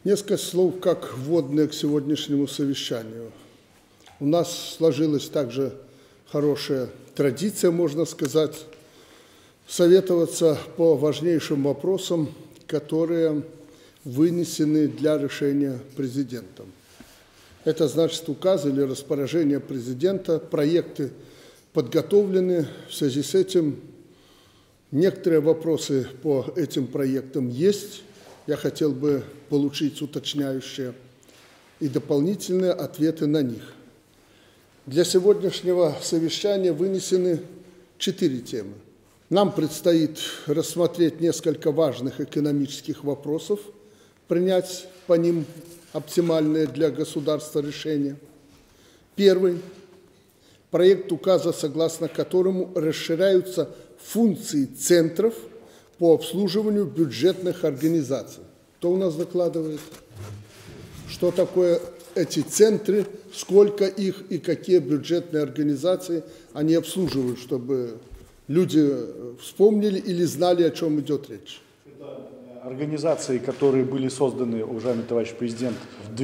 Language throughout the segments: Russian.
Несколько слов как вводные к сегодняшнему совещанию. У нас сложилась также хорошая традиция, можно сказать, советоваться по важнейшим вопросам, которые вынесены для решения президентом. Это значит указы или распоряжения президента, проекты подготовлены. В связи с этим некоторые вопросы по этим проектам есть. Я хотел бы получить уточняющие и дополнительные ответы на них. Для сегодняшнего совещания вынесены 4 темы. Нам предстоит рассмотреть несколько важных экономических вопросов, принять по ним оптимальные для государства решения. Первый – проект указа, согласно которому расширяются функции центров по обслуживанию бюджетных организаций. Кто у нас докладывает? Что такое эти центры, сколько их и какие бюджетные организации они обслуживают, чтобы люди вспомнили или знали, о чем идет речь? Это организации, которые были созданы, уважаемый товарищ президент, в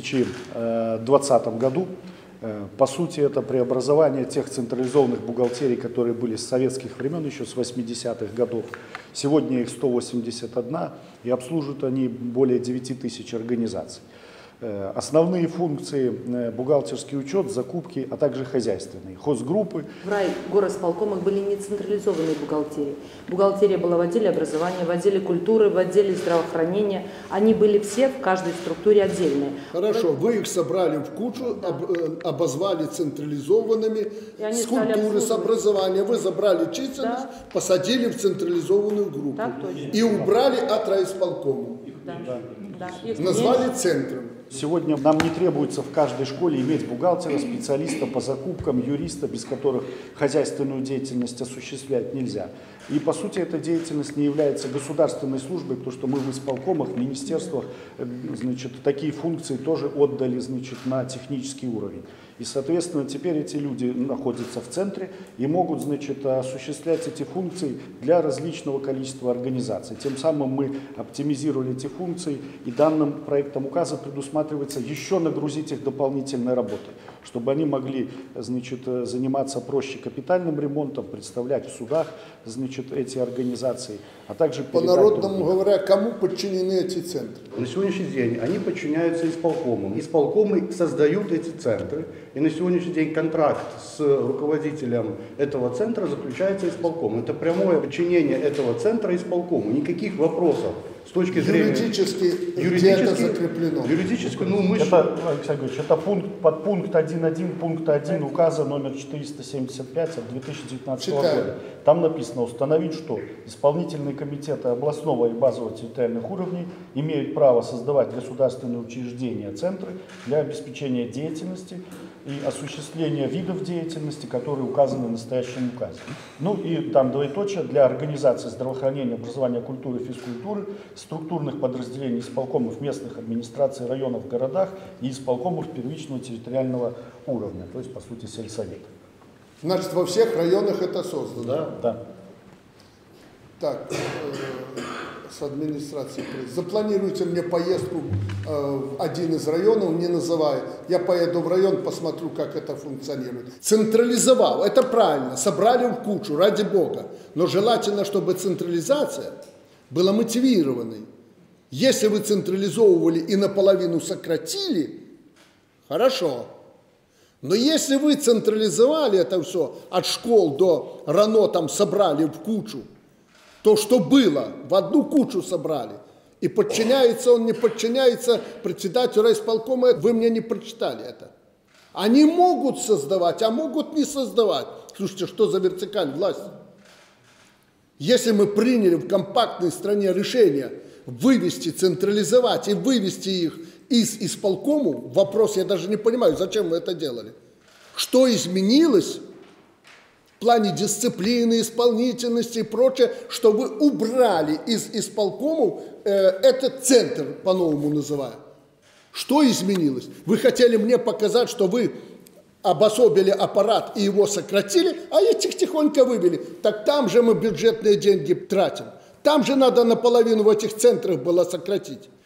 2020 году. По сути, это преобразование тех централизованных бухгалтерий, которые были с советских времен, еще с 80-х годов. Сегодня их 181, и обслуживают они более 9 тысяч организаций. Основные функции – бухгалтерский учет, закупки, а также хозяйственные. Хозгруппы. В райгорисполкомах были не централизованные бухгалтерии. Бухгалтерия была в отделе образования, в отделе культуры, в отделе здравоохранения. Они были все в каждой структуре отдельные. Хорошо, вы их собрали в кучу, обозвали централизованными, с культуры, с образования. Вы забрали численность, посадили в централизованную группу и убрали от райисполкома. Назвали центром. Сегодня нам не требуется в каждой школе иметь бухгалтера, специалиста по закупкам, юриста, без которых хозяйственную деятельность осуществлять нельзя. И по сути эта деятельность не является государственной службой, потому что мы в исполкомах, в министерствах, такие функции тоже отдали, на технический уровень. И, соответственно, теперь эти люди находятся в центре и могут, осуществлять эти функции для различного количества организаций. Тем самым мы оптимизировали эти функции, и данным проектом указа предусматривается еще нагрузить их дополнительной работой, чтобы они могли, заниматься проще капитальным ремонтом, представлять в судах, эти организации, а также по-народному говоря, кому подчинены эти центры? На сегодняшний день они подчиняются исполкомам. Исполкомы создают эти центры, и на сегодняшний день контракт с руководителем этого центра заключается исполком. Это прямое подчинение этого центра исполкому. Никаких вопросов с точки зрения... Юридически это закреплено? Юридически, Это, Алексей Григорьевич, это подпункт 1.1 пункта 1 указа номер 475 от 2019 года. Там написано установить, что исполнительные комитеты областного и базового территориальных уровней имеют право создавать государственные учреждения, центры для обеспечения деятельности и осуществления видов деятельности, которые указаны в настоящем указе. Ну и там двоеточие для организации здравоохранения, образования, культуры, физкультуры, структурных подразделений исполкомов местных администраций районов в городах и исполкомов первичного территориального уровня, то есть по сути сельсовет. Значит, во всех районах это создано? Да. Так, с администрацией. Запланируйте мне поездку в один из районов, не называя. Я поеду в район, посмотрю, как это функционирует. Централизовал, это правильно, собрали в кучу, ради бога. Но желательно, чтобы централизация была мотивированной. Если вы централизовывали и наполовину сократили, хорошо. Но если вы централизовали это все, от школ до РАНО там собрали в кучу, то, что было, в одну кучу собрали, и подчиняется он, не подчиняется председателю райисполкома, вы мне не прочитали это. Они могут создавать, а могут не создавать. Слушайте, что за вертикаль власти? Если мы приняли в компактной стране решение вывести, централизовать и вывести их из исполкому, вопрос я даже не понимаю, зачем вы это делали. Что изменилось в плане дисциплины, исполнительности и прочее, что вы убрали из исполкому этот центр, по-новому называя. Что изменилось? Вы хотели мне показать, что вы обособили аппарат и его сократили, а этих тихонько вывели. Так там же мы бюджетные деньги тратим. Там же надо наполовину в этих центрах было сократить.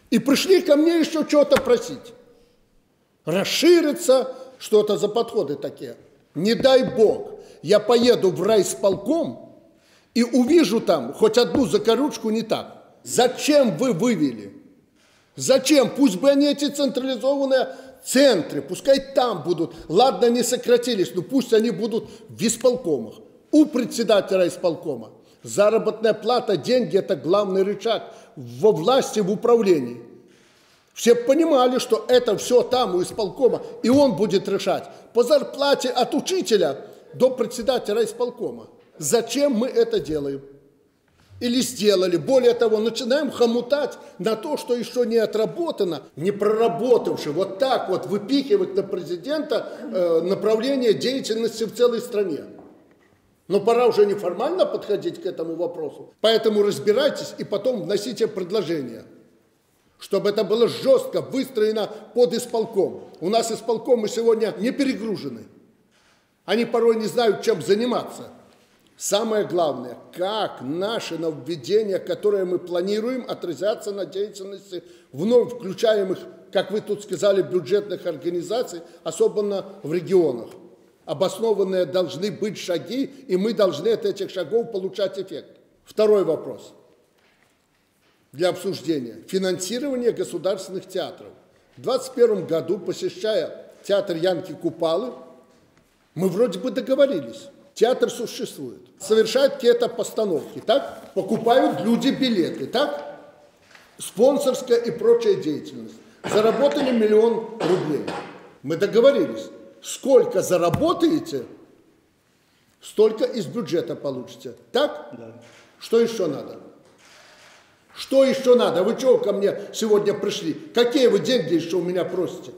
И пришли ко мне еще что-то просить. Расшириться, что-то за подходы такие. Не дай бог, я поеду в райисполком и увижу там хоть одну закорючку не так. Зачем вы вывели? Зачем? Пусть бы они эти централизованные центры, пускай там будут. Ладно, не сократились, но пусть они будут в исполкомах. У председателя исполкома заработная плата, деньги – это главный рычаг во власти, в управлении. Все понимали, что это все там у исполкома, и он будет решать по зарплате от учителя до председателя исполкома. Зачем мы это делаем? Или сделали. Более того, начинаем хомутать на то, что еще не отработано, не проработавши. Вот так вот выпихивать на президента направление деятельности в целой стране. Но пора уже неформально подходить к этому вопросу. Поэтому разбирайтесь и потом вносите предложения. Чтобы это было жестко выстроено под исполком. У нас исполкомы сегодня не перегружены. Они порой не знают, чем заниматься. Самое главное, как наши нововведения, которые мы планируем, отразятся на деятельности вновь включаемых, как вы тут сказали, бюджетных организаций, особенно в регионах. Обоснованные должны быть шаги, и мы должны от этих шагов получать эффект. Второй вопрос для обсуждения. Финансирование государственных театров. В 2021 году, посещая театр Янки Купалы, мы вроде бы договорились. Театр существует. Совершают какие-то постановки, так? Покупают люди билеты, так? Спонсорская и прочая деятельность. Заработали 1 000 000 рублей. Мы договорились. Сколько заработаете, столько из бюджета получите. Так? Да. Что еще надо? Что еще надо? Вы чего ко мне сегодня пришли? Какие вы деньги еще у меня просите?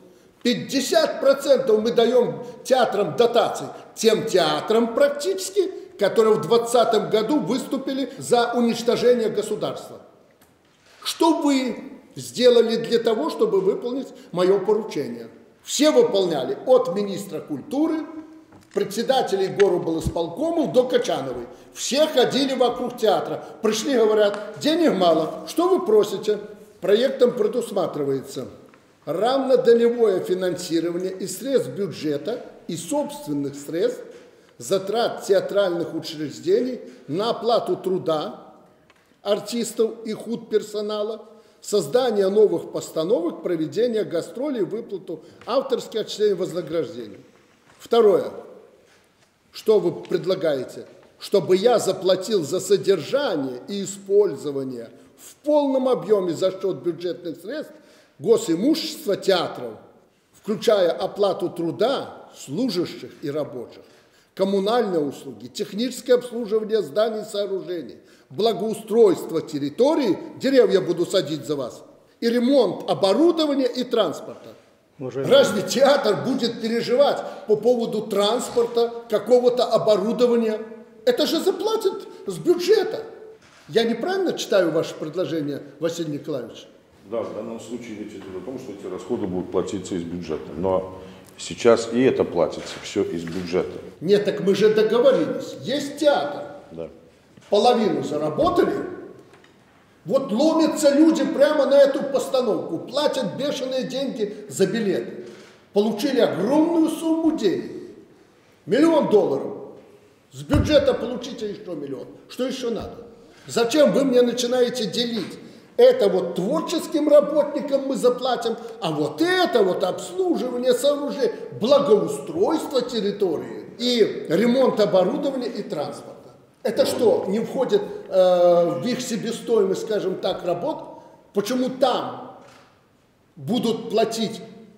50% мы даем театрам дотаций. Тем театрам практически, которые в 2020 году выступили за уничтожение государства. Что вы сделали для того, чтобы выполнить мое поручение? Все выполняли, от министра культуры, председателей горосполкомов до Качановой. Все ходили вокруг театра. Пришли, говорят, денег мало. Что вы просите? Проектом предусматривается равнодолевое финансирование из средств бюджета и собственных средств, затрат театральных учреждений на оплату труда артистов и худперсонала, создание новых постановок, проведение гастролей, выплату авторских отчислений, вознаграждений. Второе. Что вы предлагаете? Чтобы я заплатил за содержание и использование в полном объеме за счет бюджетных средств госимущества театров, включая оплату труда служащих и рабочих, коммунальные услуги, техническое обслуживание зданий и сооружений, благоустройство территории, деревья буду садить за вас, и ремонт оборудования и транспорта. Разве театр будет переживать по поводу транспорта, какого-то оборудования? Это же заплатят с бюджета. Я неправильно читаю ваше предложение, Василий Николаевич? Да, в данном случае речь идет о том, что эти расходы будут платиться из бюджета. Но сейчас и это платится все из бюджета. Нет, так мы же договорились. Есть театр. Да. Половину заработали. Вот ломятся люди прямо на эту постановку. Платят бешеные деньги за билеты. Получили огромную сумму денег. $1 000 000. С бюджета получите еще 1 000 000. Что еще надо? Зачем вы мне начинаете делить? Это вот творческим работникам мы заплатим, а вот это вот обслуживание сооружений, благоустройство территории и ремонт оборудования и транспорта. Это что, не входит в их себестоимость, скажем так, работ? Почему там будут платить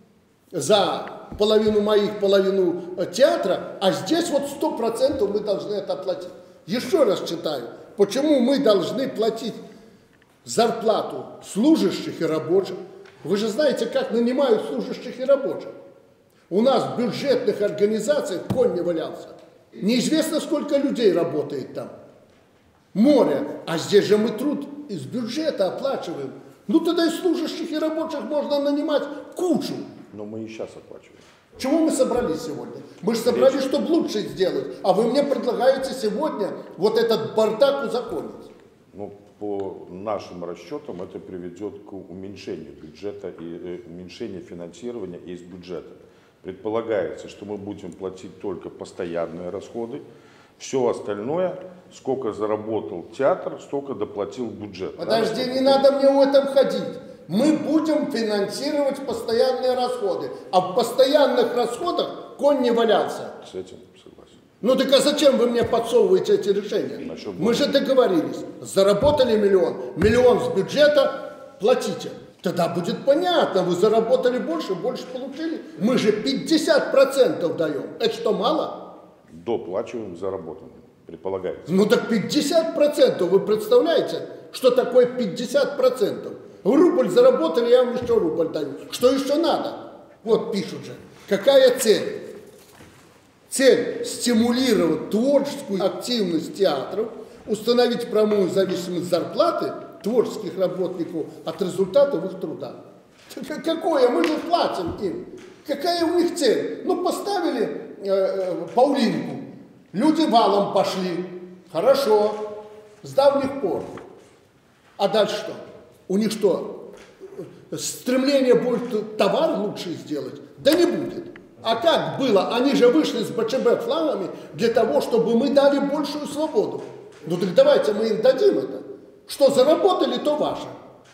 за половину моих, половину театра, а здесь вот 100% мы должны это оплатить? Еще раз читаю. Почему мы должны платить зарплату служащих и рабочих? Вы же знаете, как нанимают служащих и рабочих. У нас в бюджетных организациях конь не валялся. Неизвестно, сколько людей работает там. Море. А здесь же мы труд из бюджета оплачиваем. Ну тогда и служащих и рабочих можно нанимать кучу. Но мы и сейчас оплачиваем. Чего мы собрались сегодня? Мы же собрались, чтобы лучше сделать. А вы мне предлагаете сегодня вот этот бардак узаконить. Ну, по нашим расчетам это приведет к уменьшению бюджета и уменьшению финансирования из бюджета. Предполагается, что мы будем платить только постоянные расходы, все остальное, сколько заработал театр, столько доплатил бюджет. Подожди, не надо мне в этом ходить. Мы будем финансировать постоянные расходы, а в постоянных расходах конь не валялся. С этим согласен. Ну так а зачем вы мне подсовываете эти решения? Мы же договорились, заработали миллион с бюджета, платите. Тогда будет понятно, вы заработали больше получили. Мы же 50% даем. Это что, мало? Доплачиваем заработанным, предполагается. Ну так 50%, вы представляете, что такое 50%? Рубль заработали, я вам еще рубль даю. Что еще надо? Вот пишут же. Какая цель? Цель – стимулировать творческую активность театров, установить прямую зависимость зарплаты творческих работников от результатов их труда. Какое? Мы же платим им. Какая у них цель? Ну, поставили Паулинку, люди валом пошли. Хорошо, с давних пор. А дальше что? У них что? Стремление будет товар лучше сделать? Да не будет. А как было? Они же вышли с БЧБ флагами для того, чтобы мы дали большую свободу. Ну так давайте мы им дадим это. Что заработали, то ваше.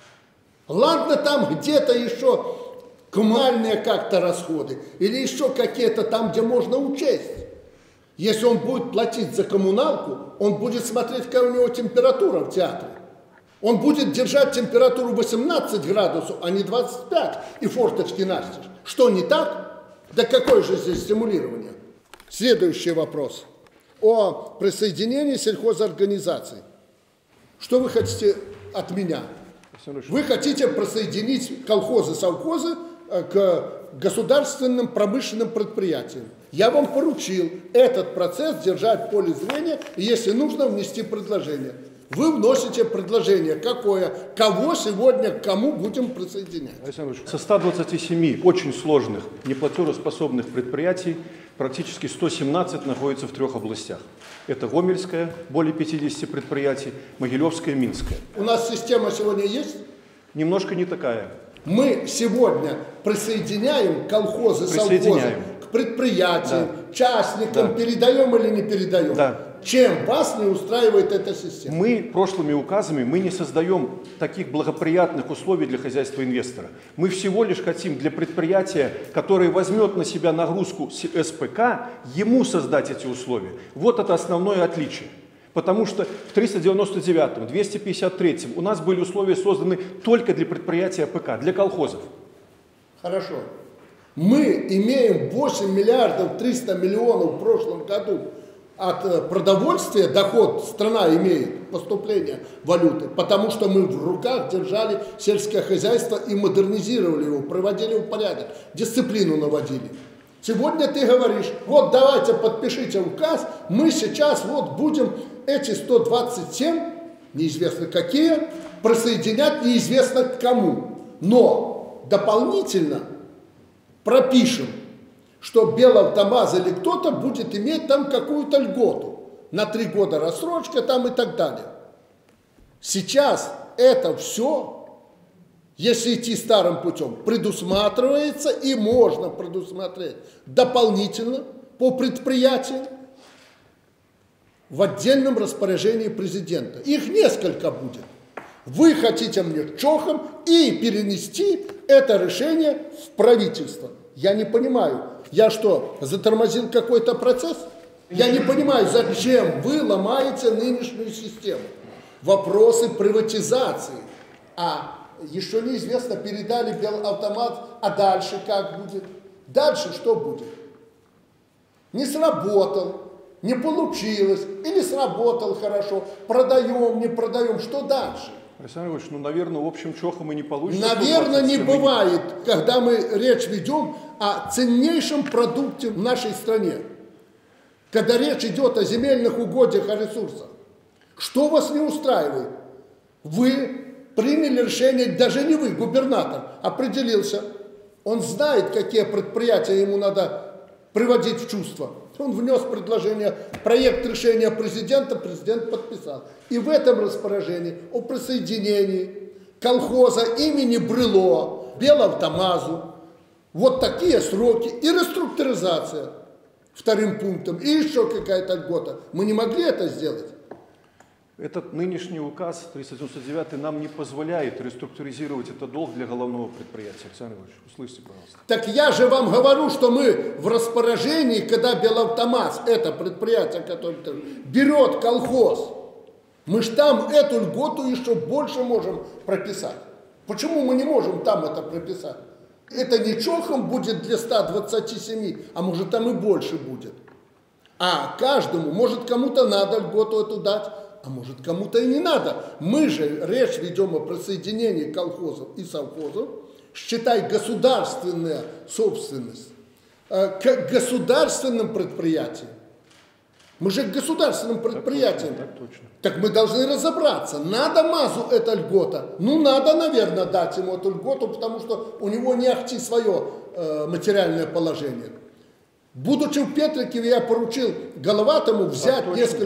Ладно, там где-то еще коммунальные как-то расходы или еще какие-то там, где можно учесть. Если он будет платить за коммуналку, он будет смотреть, какая у него температура в театре. Он будет держать температуру 18 градусов, а не 25, и форточки настежь. Что, не так? Да какое же здесь стимулирование? Следующий вопрос. О присоединении сельхозорганизаций. Что вы хотите от меня? Вы хотите присоединить колхозы, совхозы к государственным промышленным предприятиям. Я вам поручил этот процесс держать в поле зрения, и если нужно, внести предложение. Вы вносите предложение, какое, кого сегодня, к кому будем присоединять. Александр Ильич, со 127 очень сложных неплатежеспособных предприятий практически 117 находятся в 3 областях. Это Гомельская, более 50 предприятий, Могилевская, Минская. У нас система сегодня есть? Немножко не такая. Мы сегодня присоединяем колхозы, совхозы к предприятиям, частникам, передаем или не передаем? Да. Чем вас не устраивает эта система? Мы прошлыми указами не создаем таких благоприятных условий для хозяйства инвестора. Мы всего лишь хотим для предприятия, которое возьмет на себя нагрузку СПК, ему создать эти условия. Вот это основное отличие. Потому что в 399-м, 253-м у нас были условия созданы только для предприятия АПК, для колхозов. Хорошо. Мы имеем 8 миллиардов 300 миллионов в прошлом году от продовольствия, доход страна имеет, поступление валюты, потому что мы в руках держали сельское хозяйство и модернизировали его, приводили в порядок, дисциплину наводили. Сегодня ты говоришь, вот давайте подпишите указ, мы сейчас вот будем эти 127, неизвестно какие, присоединять неизвестно к кому. Но дополнительно пропишем, что Белавтомаз или кто-то будет иметь там какую-то льготу. На 3 года рассрочка там и так далее. Сейчас это все, если идти старым путем, предусматривается и можно предусмотреть дополнительно по предприятиям в отдельном распоряжении президента. Их несколько будет. Вы хотите мне чохом и перенести это решение в правительство. Я не понимаю, я что, затормозил какой-то процесс? Я не понимаю, зачем вы ломаете нынешнюю систему. Вопросы приватизации. А еще неизвестно, передали Белавтомат, а дальше как будет? Дальше что будет? Не сработал, не получилось, или сработал хорошо, продаем, не продаем, что дальше? Александр Ильич, наверное, в общем, чоха мы не получим. Наверное, не бывает, когда мы речь ведем о ценнейшем продукте в нашей стране. Когда речь идет о земельных угодьях, о ресурсах. Что вас не устраивает? Вы приняли решение, даже не вы, губернатор, определился. Он знает, какие предприятия ему надо приводить в чувство. Он внес предложение, проект решения президента, президент подписал. И в этом распоряжении о присоединении колхоза имени Брыло, Белавтомазу, вот такие сроки и реструктуризация вторым пунктом, и еще какая-то льгота. Мы не могли это сделать. Этот нынешний указ 399 нам не позволяет реструктуризировать этот долг для головного предприятия. Александр Иванович, услышьте, пожалуйста. Так я же вам говорю, что мы в распоряжении, когда Белавтомаз, это предприятие, которое берет колхоз, мы же там эту льготу еще больше можем прописать. Почему мы не можем там это прописать? Это не чохом будет для 127, а может там и больше будет. А каждому, может кому-то надо льготу эту дать, а может кому-то и не надо. Мы же речь ведем о присоединении колхозов и совхозов, считай государственная собственность, к государственным предприятиям. Мы же к государственным предприятиям. Так точно. Так мы должны разобраться, надо МАЗу эта льгота. Ну, надо, наверное, дать ему эту льготу, потому что у него не ахти свое материальное положение. Будучи в Петрикове, я поручил Головатому взять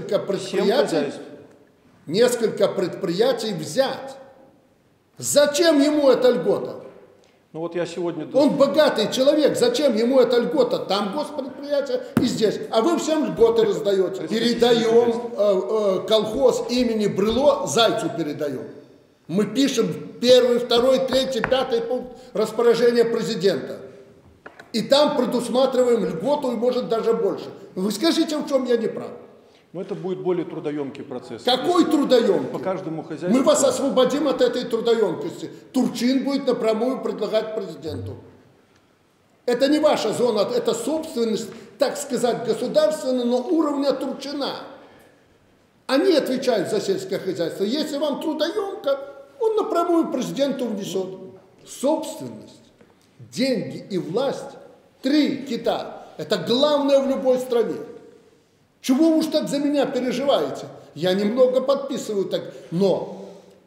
несколько предприятий взять. Зачем ему эта льгота? Ну вот я сегодня... Он богатый человек, зачем ему эта льгота? Там госпредприятие и здесь. А вы всем льготы раздаете. Передаем колхоз имени Брыло, Зайцу передаем. Мы пишем 1, 2, 3, 5 пункт распоряжения президента. И там предусматриваем льготу и может даже больше. Вы скажите, в чем я не прав? Но это будет более трудоемкий процесс. Какой трудоемкий? По каждому хозяйству. Мы вас освободим от этой трудоемкости. Турчин будет напрямую предлагать президенту. Это не ваша зона, это собственность, так сказать, государственная, но уровня Турчина. Они отвечают за сельское хозяйство. Если вам трудоемко, он напрямую президенту внесет. Собственность, деньги и власть – 3 кита. Это главное в любой стране. Чего вы уж так за меня переживаете? Я немного подписываю так, но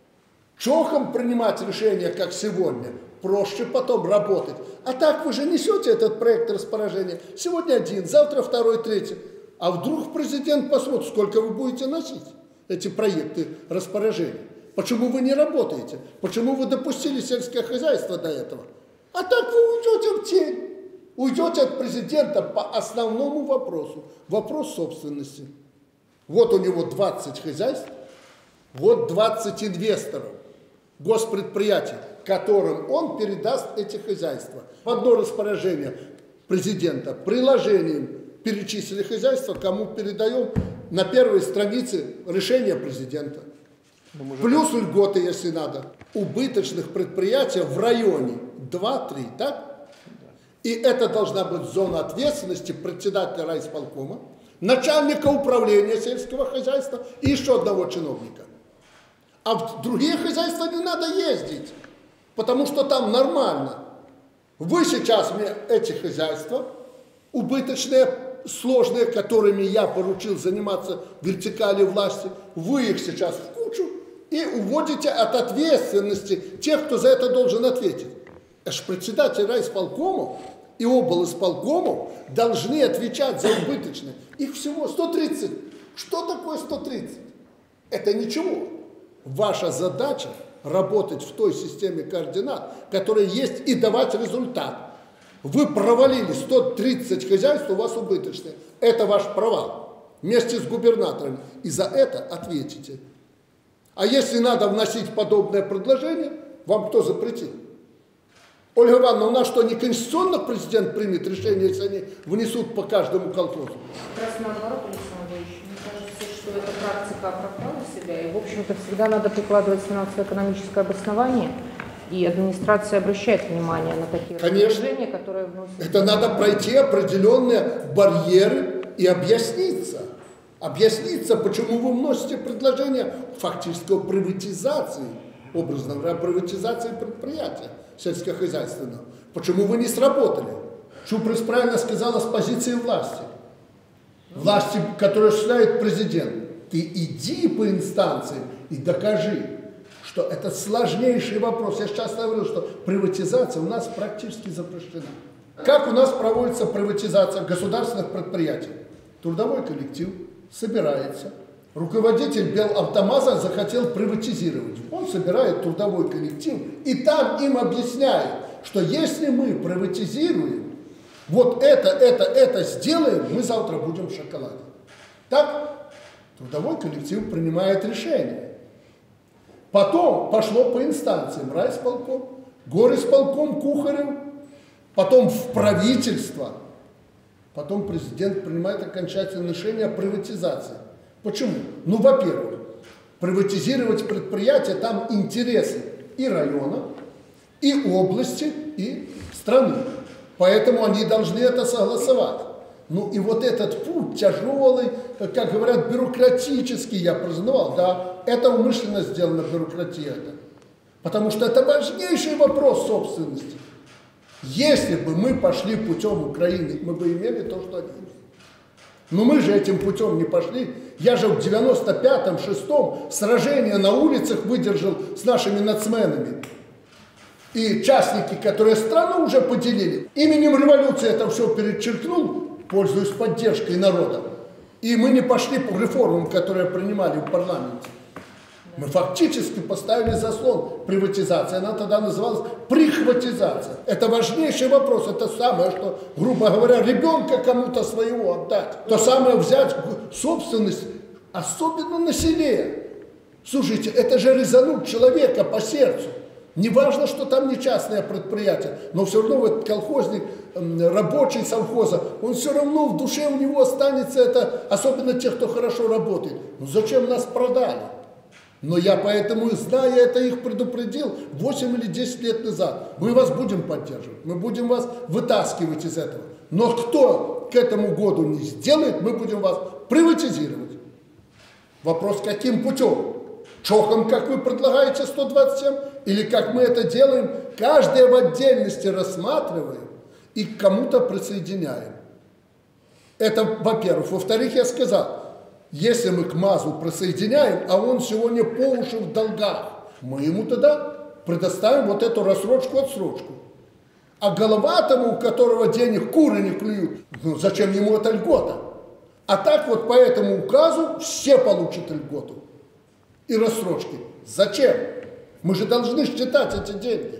чохом принимать решения, как сегодня, проще потом работать. А так вы же несете этот проект распоряжения. Сегодня 1, завтра 2, 3. А вдруг президент посмотрит, сколько вы будете носить эти проекты распоряжения. Почему вы не работаете? Почему вы допустили сельское хозяйство до этого? А так вы уйдете в тень. Уйдете от президента по основному вопросу. Вопрос собственности. Вот у него 20 хозяйств, вот 20 инвесторов, госпредприятий, которым он передаст эти хозяйства. В одно распоряжение президента приложением перечислили хозяйства, кому передаем на первой странице решение президента. Плюс льготы, если надо. Убыточных предприятий в районе 2-3, так? И это должна быть зона ответственности председателя райисполкома, начальника управления сельского хозяйства и еще одного чиновника. А в другие хозяйства не надо ездить, потому что там нормально. Вы сейчас мне эти хозяйства, убыточные, сложные, которыми я поручил заниматься в вертикали власти, вы их сейчас в кучу и уводите от ответственности тех, кто за это должен ответить. Это же председатель райисполкома и облисполкомов должны отвечать за убыточные. Их всего 130. Что такое 130? Это ничего. Ваша задача работать в той системе координат, которая есть, и давать результат. Вы провалили 130 хозяйств, у вас убыточные. Это ваш провал. Вместе с губернатором. И за это ответите. А если надо вносить подобное предложение, вам кто запретил? Ольга Ивановна, у нас что, не конституционно президент примет решение, если они внесут по каждому колхозу? Как раз наоборот, Александр Ильич, мне кажется, что эта практика оправдала себя, и, в общем-то, всегда надо прикладывать финансово-экономическое обоснование, и администрация обращает внимание на такие предложения, которые вносят... Это надо пройти определенные барьеры и объясниться. Объясниться, почему вы вносите предложение фактически о приватизации, образно говоря, о приватизации предприятия сельскохозяйственного. Почему вы не сработали? Чуприс правильно сказала с позиции власти. Власти, которую осуществляет президент. Ты иди по инстанции и докажи, что это сложнейший вопрос. Я сейчас говорил, что приватизация у нас практически запрещена. Как у нас проводится приватизация государственных предприятий? Трудовой коллектив собирается. Руководитель Белавтомаза захотел приватизировать. Он собирает трудовой коллектив и там им объясняет, что если мы приватизируем, вот это сделаем, мы завтра будем в шоколаде. Так трудовой коллектив принимает решение. Потом пошло по инстанциям. Райисполком, горисполком Кухарев, потом в правительство. Потом президент принимает окончательное решение о приватизации. Почему? Ну, во-первых, приватизировать предприятие, там интересы и района, и области, и страны. Поэтому они должны это согласовать. Ну и вот этот путь тяжелый, как говорят, бюрократический, я признавал, да, это умышленно сделано, бюрократия это. Потому что это важнейший вопрос собственности. Если бы мы пошли путем Украины, мы бы имели то, что они имеют. Но мы же этим путем не пошли. Я же в 95-6 сражение на улицах выдержал с нашими нацменами. И частники, которые страну уже поделили, именем революции это все перечеркнул, пользуясь поддержкой народа. И мы не пошли по реформам, которые принимали в парламенте. Мы фактически поставили заслон приватизации. Она тогда называлась прихватизация. Это важнейший вопрос. Это самое, что, грубо говоря, ребенка кому-то своего отдать. То самое взять собственность, особенно на селе. Слушайте, это же резануть человека по сердцу. Не важно, что там не частное предприятие, но все равно вот колхозник, рабочий совхоза, он все равно в душе у него останется это, особенно тех, кто хорошо работает. Ну зачем нас продали? Но я поэтому, зная это, их предупредил 8 или 10 лет назад. Мы вас будем поддерживать, мы будем вас вытаскивать из этого. Но кто к этому году не сделает, мы будем вас приватизировать. Вопрос, каким путем? Чохом, как вы предлагаете, 127? Или как мы это делаем, каждое в отдельности рассматриваем и к кому-то присоединяем. Это, во-первых. Во-вторых, я сказал, если мы к МАЗу присоединяем, а он сегодня по уши в долгах, мы ему тогда предоставим вот эту рассрочку-отсрочку. А головатому, у которого денег куры не клюют, ну зачем ему эта льгота? А так вот по этому указу все получат льготу и рассрочки. Зачем? Мы же должны считать эти деньги.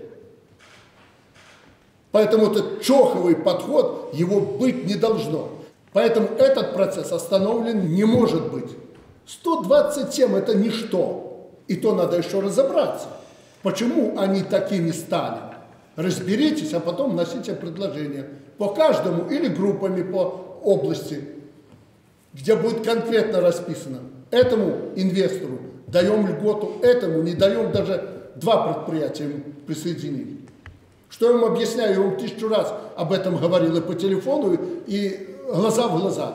Поэтому этот чоховый подход, его быть не должно. Поэтому этот процесс остановлен не может быть. 127 это ничто. И то надо еще разобраться, почему они такими стали. Разберитесь, а потом вносите предложения по каждому или группами по области, где будет конкретно расписано. Этому инвестору даем льготу, этому не даем, даже 2 предприятия присоединили. Что я вам объясняю, я вам 1000 раз об этом говорил и по телефону, и глаза в глаза.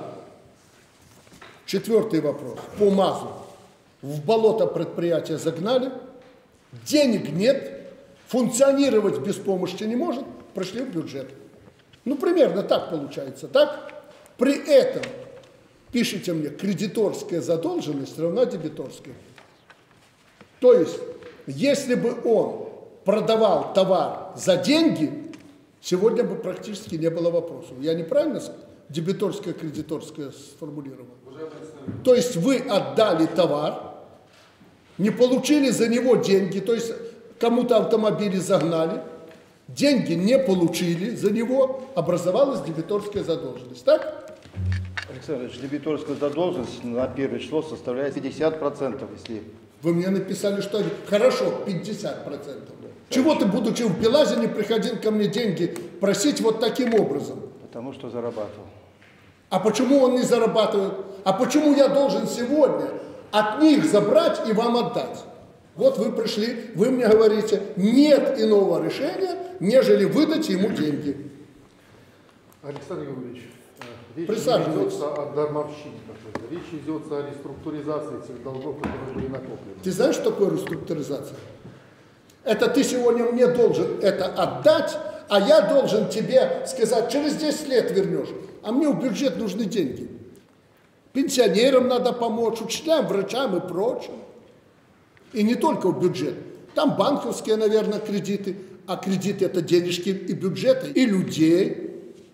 4-й вопрос. По МАЗу. В болото предприятия загнали, денег нет, функционировать без помощи не может, пришли в бюджет. Ну, примерно так получается, так? При этом, пишите мне, кредиторская задолженность равна дебиторской. То есть, если бы он продавал товар за деньги, сегодня бы практически не было вопросов. Я неправильно дебиторское, кредиторское сформулировал? То есть вы отдали товар, не получили за него деньги, то есть кому-то автомобили загнали, деньги не получили за него, образовалась дебиторская задолженность. Так? Александр Ильич, дебиторская задолженность на первое число составляет 50%, если... Вы мне написали, что хорошо, 50%. Чего ты, будучи в Белазе, не приходил ко мне деньги просить вот таким образом? Потому что зарабатывал. А почему он не зарабатывает? А почему я должен сегодня от них забрать и вам отдать? Вот вы пришли, вы мне говорите, нет иного решения, нежели выдать ему деньги. Александр Юрьевич, речь не идет о дармовщине какой-то. Речь идет о реструктуризации тех долгов, которые были накоплены. Ты знаешь, что такое реструктуризация? Это ты сегодня мне должен это отдать, а я должен тебе сказать, через 10 лет вернешь. А мне в бюджет нужны деньги. Пенсионерам надо помочь, учителям, врачам и прочим. И не только в бюджет. Там банковские, наверное, кредиты. А кредиты это денежки и бюджета, и людей.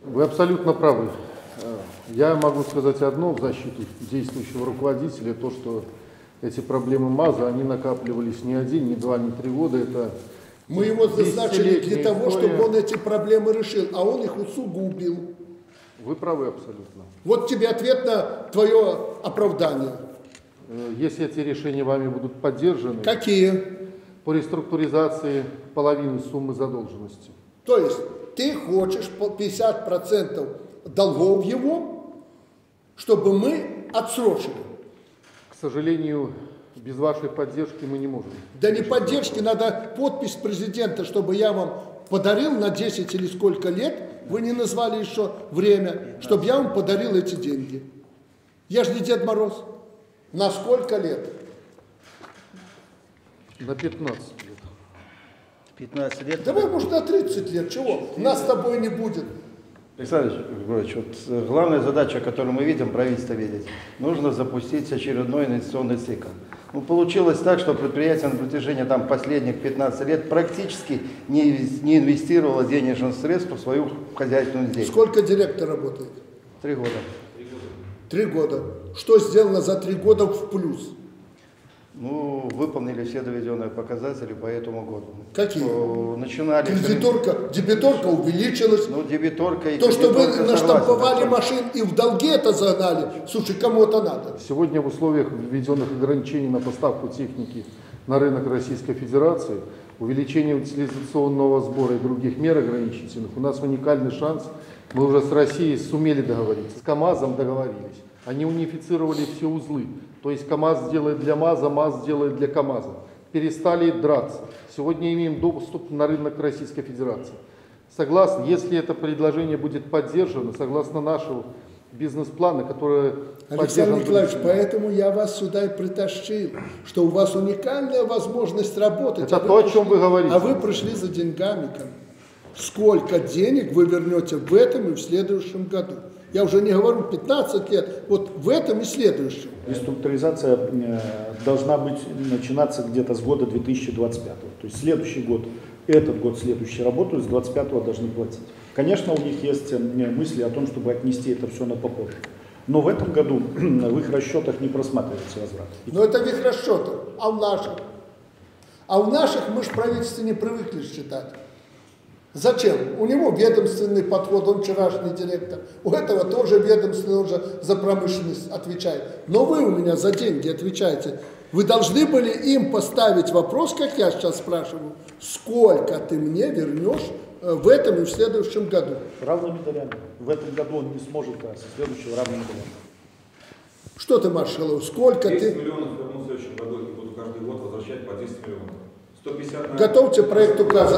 Вы абсолютно правы. Я могу сказать одно в защиту действующего руководителя, то, что эти проблемы МАЗа, они накапливались не 1, не 2, не 3 года. Это мы его назначили для того, чтобы он эти проблемы решил, а он их усугубил. Вы правы абсолютно. Вот тебе ответ на твое оправдание. Если эти решения вами будут поддержаны. Какие? По реструктуризации половины суммы задолженности. То есть ты хочешь по 50% долгов его, чтобы мы отсрочили? К сожалению, без вашей поддержки мы не можем. Да не поддержки, надо подпись президента, чтобы я вам подарил на 10 или сколько лет, вы не назвали еще время, чтобы я вам подарил эти деньги. Я же не Дед Мороз. На сколько лет? На 15 лет. 15 лет. Давай, может, на 30 лет. Чего? Нас с тобой не будет. Александр Григорьевич, вот главная задача, которую мы видим, правительство видит, нужно запустить очередной инвестиционный цикл. Ну, получилось так, что предприятие на протяжении последних 15 лет практически не инвестировало денежных средств в свою хозяйственную деятельность. Сколько директор работает? 3 года. 3 года. Что сделано за 3 года в плюс? Ну, выполнили все доведенные показатели по этому году. Какие? Начинали... Дебиторка увеличилась. Ну, дебиторка и то, что вы кредиторка, наштамповали машин и в долги это загнали, слушай, кому это надо? Сегодня в условиях введенных ограничений на поставку техники на рынок Российской Федерации, увеличение утилизационного сбора и других мер ограничительных, у нас уникальный шанс. Мы уже с Россией сумели договориться, с КАМАЗом договорились. Они унифицировали все узлы. То есть КАМАЗ делает для МАЗа, МАЗ делает для КАМАЗа. Перестали драться. Сегодня имеем доступ на рынок Российской Федерации. Согласно, если это предложение будет поддержано, согласно нашего бизнес-плана, который... Александр Николаевич, поэтому я вас сюда и притащил, что у вас уникальная возможность работать. Это то, о чем вы говорите. А вы пришли за деньгами ко мне. Сколько денег вы вернете в этом и в следующем году? Я уже не говорю 15 лет, вот в этом и следующем. Реструктуризация должна быть начинаться где-то с года 2025. То есть следующий год, этот год, следующий работают, с 2025 должны платить. Конечно, у них есть мысли о том, чтобы отнести это все на попозже. Но в этом году в их расчетах не просматривается возврат. Но это в их расчетах, а в наших? А в наших мы же в правительстве не привыкли считать. Зачем? У него ведомственный подход, он вчерашний директор. У этого тоже ведомственный, он же за промышленность отвечает. Но вы у меня за деньги отвечаете. Вы должны были им поставить вопрос, как я сейчас спрашиваю, сколько ты мне вернешь в этом и в следующем году? Равными долями. В этом году он не сможет, а со следующего равными долями. Что ты, Маршалов, сколько 10 ты... миллионов верну в следующем году и буду каждый год возвращать по 10 миллионов. 150 Готовьте проект указа.